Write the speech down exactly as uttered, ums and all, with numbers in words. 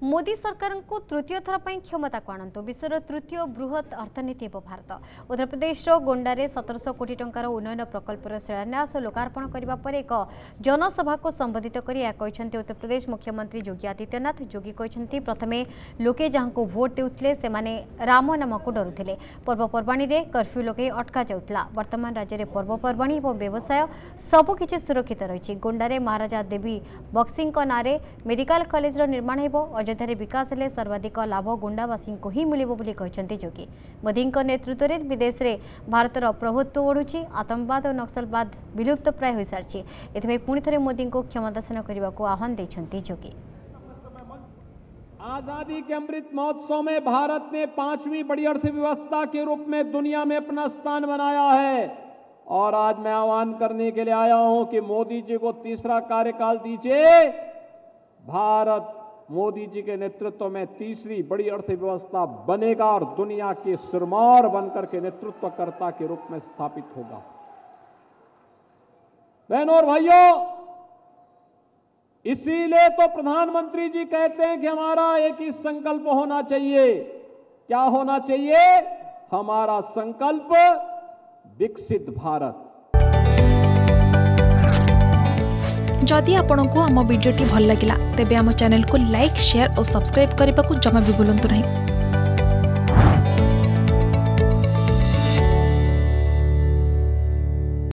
मोदी सरकार को तृतीय थर पर क्षमता को आणंतु विश्वर तृतीय बृहत अर्थनीति भारत। उत्तर प्रदेश गोंडारे सतरश कोटी टंकार उन्नयन प्रकल्पर शिलान्यास लोकार्पण करने पर एक जनसभा को संबोधित कर उत्तर प्रदेश मुख्यमंत्री योगी आदित्यनाथ। योगी कहते प्रथमे लोके जहां को भोट देउथिले सेमाने राम नाम को डरुथिले। पर्वपर्वाणी रे कर्फ्यू लोके अटका जाउथला। वर्तमान राज्य में पर्वपर्वाणी और व्यवसाय सबकिछि सुरक्षित रही। गोंडारे महाराजा देवी बक्सी नारे मेडिकल कॉलेज निर्माण हेबो। अयोध्या विकास हेले सर्वाधिक लाभ गोंडावासी को ही मिलिबो बोली कहते योगी। मोदी नेतृत्व में विदेश में भारतर प्रभुत्व बढ़ुछि। आतंकवाद और नक्सलवाद विलुप्त प्राय हो सारी। एथि पुणी थे मोदी को क्षमतासन करने को आह्वान देछन्ति योगी। आजादी के अमृत महोत्सव में भारत ने पांचवी बड़ी अर्थव्यवस्था के रूप में दुनिया में अपना स्थान बनाया है और आज मैं आह्वान करने के लिए आया हूं कि मोदी जी को तीसरा कार्यकाल दीजिए। भारत मोदी जी के नेतृत्व में तीसरी बड़ी अर्थव्यवस्था बनेगा और दुनिया के सिरमौर बनकर के नेतृत्वकर्ता के रूप में स्थापित होगा। बहनों और भाइयों, इसीलिए तो प्रधानमंत्री जी कहते हैं कि हमारा एक ही संकल्प होना चाहिए। क्या होना चाहिए? हमारा संकल्प विकसित भारत। जदि आपंक आम भिडी भल लगा तेब आम चैनल को लाइक, शेयर और सब्सक्राइब करने को जमा भी भूलु नहीं।